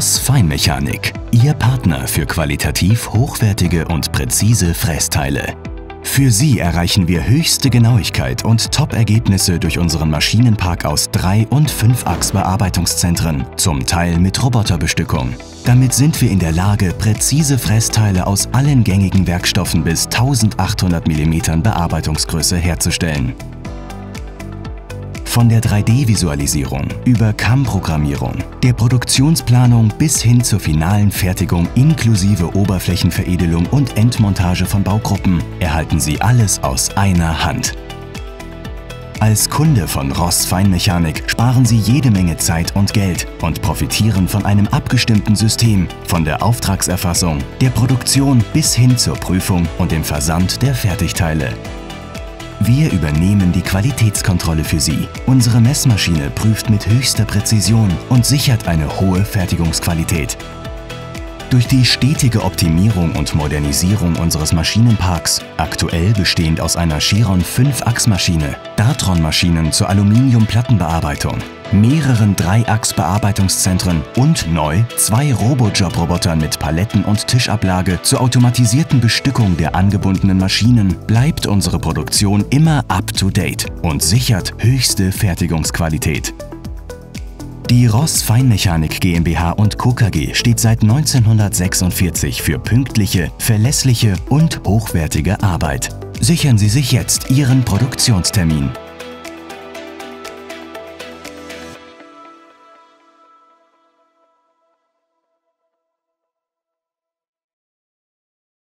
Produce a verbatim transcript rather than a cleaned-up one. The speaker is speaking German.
Ross Feinmechanik, Ihr Partner für qualitativ hochwertige und präzise Frästeile. Für Sie erreichen wir höchste Genauigkeit und Top-Ergebnisse durch unseren Maschinenpark aus drei- und fünf-Achs-Bearbeitungszentren, zum Teil mit Roboterbestückung. Damit sind wir in der Lage, präzise Frästeile aus allen gängigen Werkstoffen bis eintausendachthundert Millimeter Bearbeitungsgröße herzustellen. Von der drei D-Visualisierung über C A M-Programmierung, der Produktionsplanung bis hin zur finalen Fertigung inklusive Oberflächenveredelung und Endmontage von Baugruppen erhalten Sie alles aus einer Hand. Als Kunde von Ross Feinmechanik sparen Sie jede Menge Zeit und Geld und profitieren von einem abgestimmten System, von der Auftragserfassung, der Produktion bis hin zur Prüfung und dem Versand der Fertigteile. Wir übernehmen die Qualitätskontrolle für Sie. Unsere Messmaschine prüft mit höchster Präzision und sichert eine hohe Fertigungsqualität. Durch die stetige Optimierung und Modernisierung unseres Maschinenparks, aktuell bestehend aus einer Chiron fünf Achs Maschine, Dartron-Maschinen zur Aluminiumplattenbearbeitung, mehreren drei Achs Bearbeitungszentren und neu zwei Robojob-Robotern mit Paletten- und Tischablage zur automatisierten Bestückung der angebundenen Maschinen, bleibt unsere Produktion immer up-to-date und sichert höchste Fertigungsqualität. Die Ross Feinmechanik GmbH und Co. KG steht seit neunzehnhundertsechsundvierzig für pünktliche, verlässliche und hochwertige Arbeit. Sichern Sie sich jetzt Ihren Produktionstermin.